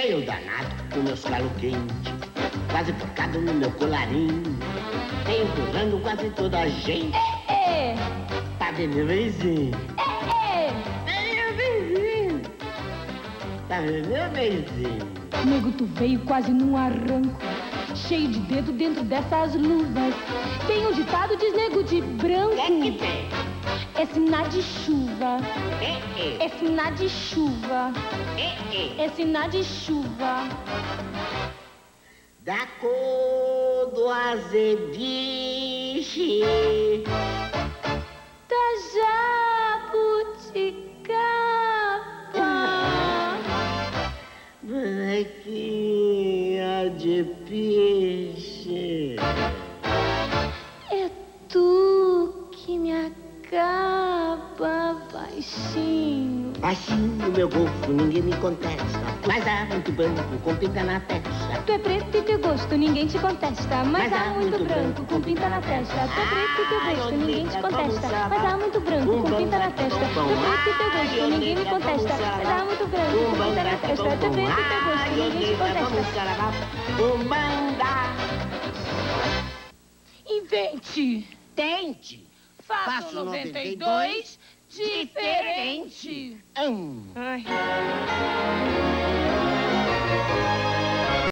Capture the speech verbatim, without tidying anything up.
feio danado, com meus calos quentes, quase focado no meu colarinho, empurrando quase toda a gente. É, é. Tá vendo, beizinho? É, é. Meu beizinho. Tá vendo, meu beizinho? Nego, tu veio quase num arranco, cheio de dedo dentro dessas luvas. Tem um ditado, diz nego de branco. É que tem? É sinal de chuva. É, é. É sinal de chuva. É, é. É sinal de chuva. Da cor do azebiche, Da jabuticaba, bonequinha de peixe. é tu que me acaba, baixinho. Baixinho, meu golfo, ninguém me contesta, mas há muito branco com pinta na testa. Tu é preto e teu gosto, ninguém te contesta. Mas, há muito branco com pinta na testa. Tu é preto e teu gosto, ninguém te contesta. Mas há muito branco com pinta na testa. Tu é preto e teu gosto, ninguém me contesta. Mas há muito branco com pinta na testa. Tu é preto e teu gosto, ninguém te contesta. Invente. Tente. Faça o noventa e dois diferente. Hum. Ai.